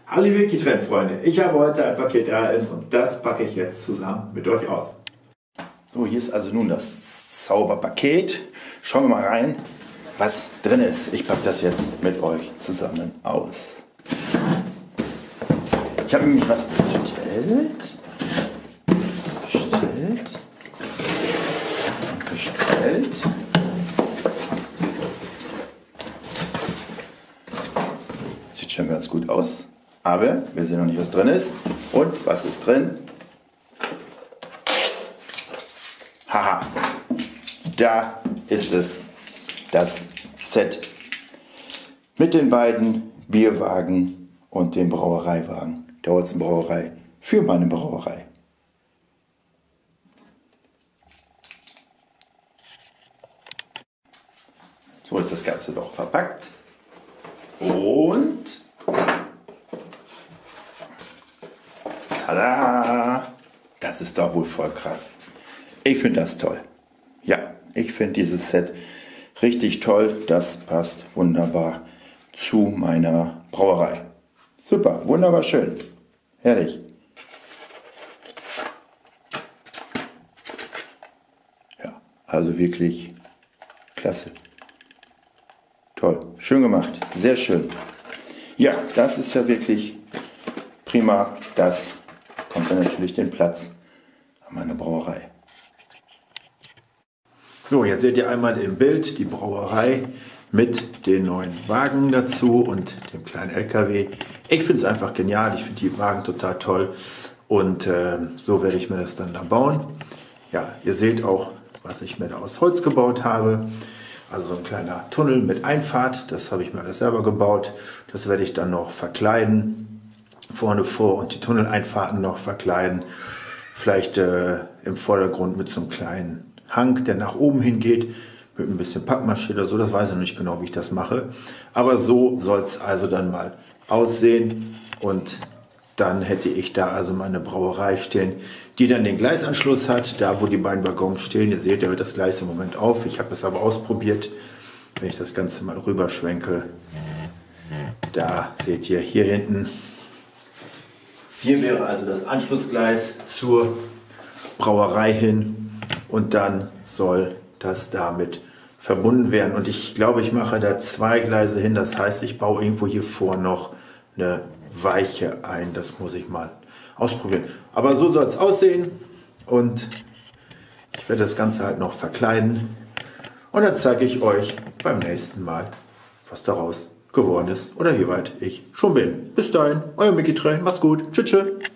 Hallo liebe Wiki-Trend-Freunde, ich habe heute ein Paket erhalten und das packe ich jetzt zusammen mit euch aus. So, hier ist also nun das Zauberpaket. Schauen wir mal rein, was drin ist. Ich packe das jetzt mit euch zusammen aus. Ich habe nämlich was bestellt. Sieht schon ganz gut aus. Aber wir sehen noch nicht, was drin ist. Und was ist drin? Haha, da ist es, das Set mit den beiden Bierwagen und dem Brauereiwagen der Holzen Brauerei für meine Brauerei. So ist das Ganze doch verpackt. Und tada! Das ist doch wohl voll krass. Ich finde das toll. Ja, ich finde dieses Set richtig toll. Das passt wunderbar zu meiner Brauerei. Super, wunderbar schön. Herrlich. Ja, also wirklich klasse. Toll, schön gemacht, sehr schön. Ja, das ist ja wirklich prima. Das kommt dann natürlich den Platz an meine Brauerei. So, jetzt seht ihr einmal im Bild die Brauerei mit den neuen Wagen dazu und dem kleinen LKW. Ich finde es einfach genial, ich finde die Wagen total toll und so werde ich mir das dann da bauen. Ja, ihr seht auch, was ich mir da aus Holz gebaut habe. Also so ein kleiner Tunnel mit Einfahrt, das habe ich mir alles selber gebaut. Das werde ich dann noch verkleiden, vorne vor und die Tunneleinfahrten noch verkleiden. Vielleicht im Vordergrund mit so einem kleinen Hang, der nach oben hingeht, mit ein bisschen Pappmaché oder so. Das weiß ich noch nicht genau, wie ich das mache. Aber so soll es also dann mal aussehen und dann hätte ich da also meine Brauerei stehen, die dann den Gleisanschluss hat, da wo die beiden Waggons stehen. Ihr seht, da hört das Gleis im Moment auf. Ich habe es aber ausprobiert. Wenn ich das Ganze mal rüberschwenke, da seht ihr hier hinten. Hier wäre also das Anschlussgleis zur Brauerei hin und dann soll das damit verbunden werden. Und ich glaube, ich mache da 2 Gleise hin. Das heißt, ich baue irgendwo hier vor noch eine Weiche ein. Das muss ich mal ausprobieren. Aber so soll es aussehen und ich werde das Ganze halt noch verkleiden und dann zeige ich euch beim nächsten Mal, was daraus geworden ist oder wie weit ich schon bin. Bis dahin, euer Wiki-Trend, macht's gut, tschüss.